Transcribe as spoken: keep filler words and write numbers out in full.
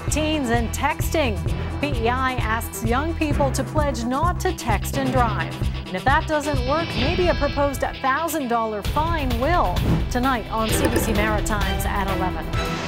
Teens and texting. P E I asks young people to pledge not to text and drive. And if that doesn't work, maybe a proposed one thousand dollar fine will. Tonight on C B C Maritimes at eleven.